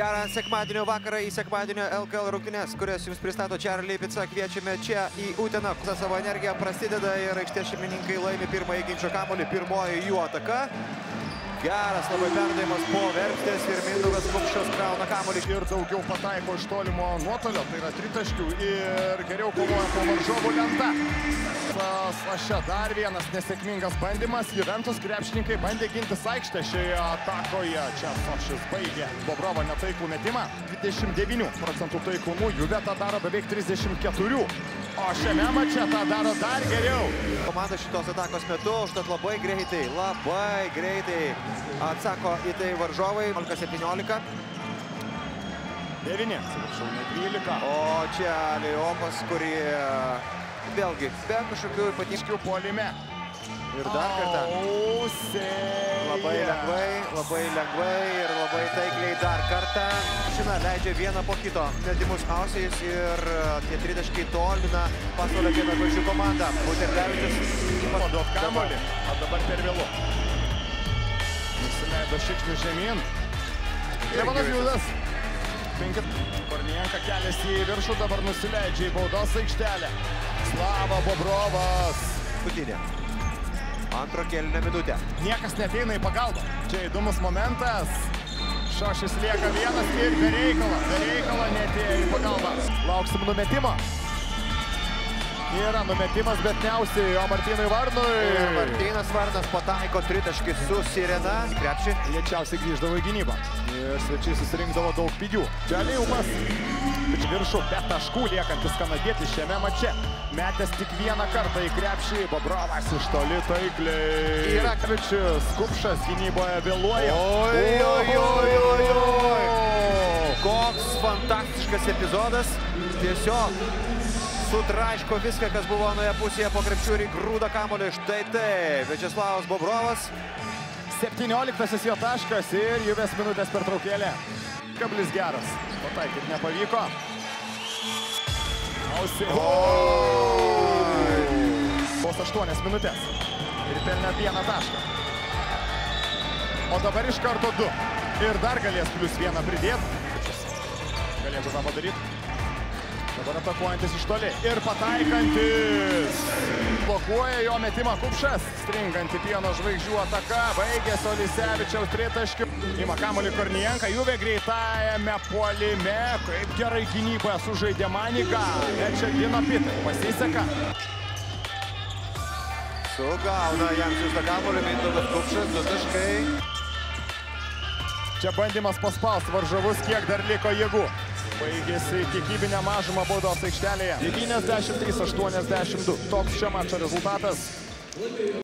Gerą sekmadienio vakarą į sekmadienio LKL rungtynes, kurias jums pristato Charlie Pica. Kviečiame čia į Uteną. Savo energiją prasideda ir aikštės šeimininkai laimi pirmąjį ginčio kamuolį. Pirmoji jų ataka. Geras labai perdavimas po Verpstės ir Mindaugas Kupšas krauna kamuolį. Ir daugiau pataiko iš tolimo nuotolio, tai yra tritaškių ir geriau kovoja po varžovų lenta. Čia dar vienas nesėkmingas bandymas. Juventus krepšininkai bandė gintis aikštę šioje atakoje. Čia Sošis baigė Bobrovo netaikų metimą. 29% taiklumu, Juve tą daro beveik 34. O šiame mače tą daro dar geriau. Komanda šitos atakos metu, užtat labai greitai atsako į tai varžovai. 17. 9, atsiprašau, ne 12. O čia Liopas, kurie vėlgi be kažkokių ypatingų puolime. Ir dar kartą. Labai lengvai ir labai taikliai dar kartą. Šina leidžia vieną po kito metimus Ausiais ir tie tritaškiai tolina pasaulio žvaigždžių komandą. Buterlevičius paduot kamuolį, o dabar per vėlu. Nusileido Šikšnius žemyn. Levanas Judas. Kornienka keliasi į viršų, dabar nusileidžia į baudos aikštelę. Slava Bobrovas. Putinė. Antro kėlinio minutė. Niekas neateina į pagalbą. Čia įdomus momentas. Šošis lieka vienas ir be reikalo neatėjo į pagalbą. Lauksim numetimo. Yra numetimas, bet neausiai Martynui Varnui. Ir Martynas Varnas pataiko tritaškį su Sirena. Krepšį. Lėčiausiai grįždavo į gynybą. Ir svečiai susirinkdavo daug pigių. Čia Liumas. Iš viršų be taškų liekantis kanadietis šiame mače. Metęs tik vieną kartą į krepšį. Bobrovas iš toli taikliai. Yra Kvičius. Kupšas gynyboje vėluoja. Koks fantastiškas epizodas. Tiesiog sutraiško viską, kas buvo anoje pusėje po krepšių ir įgrūda kamuolį. Štai taip, Viačeslavas Bobrovas. 17 jo taškas ir Juvės minutės pertraukėlė. Kablis geras. Pataikyt nepavyko. Vos 8 minutės. Ir pelnė vieną tašką. O dabar iš karto 2. Ir dar galės plius vieną pridėti. Galėtų tą padaryti. Dabar atakuojantis iš toli ir pataikantis. Blokuoja jo metimą Kupšas. Stringanti Pieno žvaigždžių ataka. Baigėsi Olisevičiaus tritaškių. Ima kamuolį Kornienka. Juve greitajame puolime. Kaip gerai gynyboje sužaidė Maniką. Čia gina Pitai. Pasiseka. Sugauna jam siųstą kamuolį Mindaugas Kupšas. 2 taškai. Čia bandymas paspausti varžovus, kiek dar liko jėgų. Baigėsi kiekybinę mažumą baudos aikštelėje. 93-82. Toks šio mačo rezultatas.